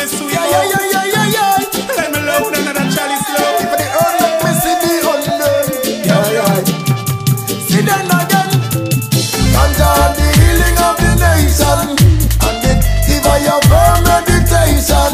sweet. Yeah. Let me load another chalice low. If the earth let me see the undone. Yeah. See them again. Ganja the healing of the nation, and it give a your firm meditation.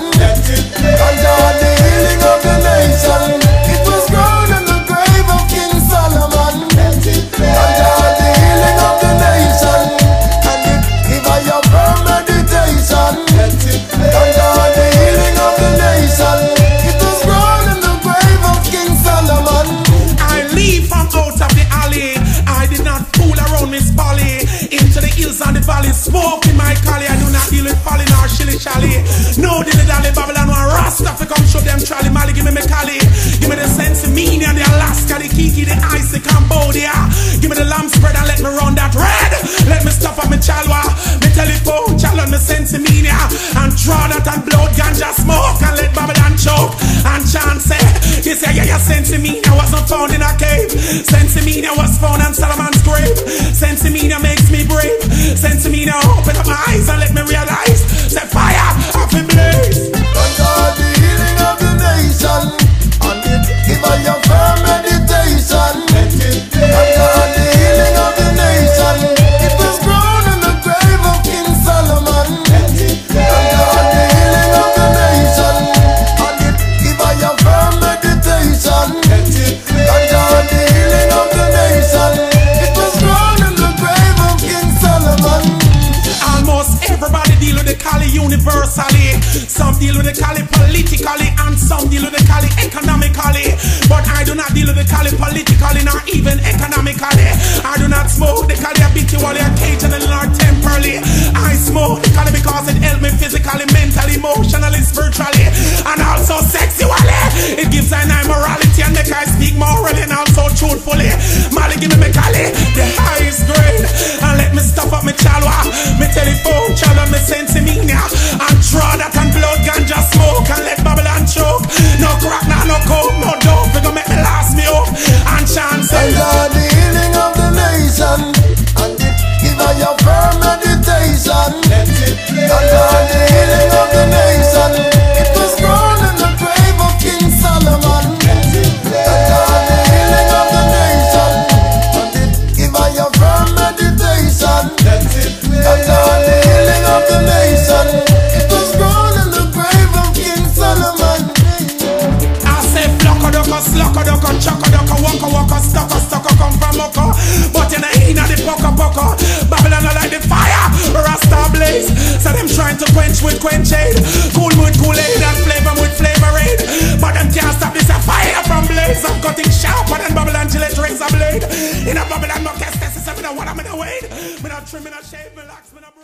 Ganja the healing of the nation. It was grown in the grave of King Solomon. Ganja the healing of the nation, and it give a your firm meditation. Ganja the healing of the nation. It was grown in the grave of King Solomon. I leave from out of the alley. I did not fool around Miss Polly. Into the hills and the valleys, smoke in my collie. I do not deal with Polly nor shilly shally. No dilly dally Babylon, one Rasta fi come show them trolley. Mali, give me my collie. Give me the sense of meaning, the Alaska, the Kiki, the ice, the Cambodia. Give me the lamb spread and let me run that red. Let me stop at my chalwa, me telephone, challenge me sense of meaning. And draw that and blood ganja smoke and let Babylon choke. And chance say, you say yeah, sense of meaning wasn't found in a cave. Sense of meaning was found on Solomon's grave. Sense of meaning makes me brave. Sense of meaning open up my eyes and let me realize that fire off in blaze. Ganja the healing of the nation, and it give a your firm meditation. Ganja the healing of the nation. It was grown in the grave of King Solomon. Ganja the healing of the nation, and it give a your firm meditation. Ganja the healing of the nation. It was grown in the grave of King Solomon. Almost everybody deal with the Kali universally. Some deal with the Kali politically and some deal with the Kali economically. But I do not deal with the Kali politically nor even economically. I do not smoke the Kali habitually, occasionally nor temporarily. I smoke the Kali because it helps me physically, mentally, emotionally, spiritually, and also sexually. It gives I morality and make I speak morally and also truthfully. Mali, give me my Kali, the highest grade, and let me stop up my chalwa, me telephone, channel me sense me now, and draw that and blood ganja smoke and let Babylon choke. No crack, no coke, no dope, we gon' make me last me up and chance. Ganja the healing of the nation, and it give a your firm meditation. Ganja the healing of the nation. It was grown in the grave of King Solomon. Ganja the healing of the nation, and it give a your firm meditation. Ganja the healing of the nation. It was grown in the grave of King Solomon. I say flocka ducka, slocka ducka, chocka ducka, waka, stocka, come from Moko. But you know inna the poka. Babylon are like the fire, Rasta blaze. So them trying to quench with quenchade, cool with Kool-Aid and flavor with flavorade. But them can't stop this a fire from blaze. I'm cutting sharper than Babylon till it razor blade. In a Babylon, no cast, this is me no what I'm in the way. Me not trim, me not shave, me locks, me not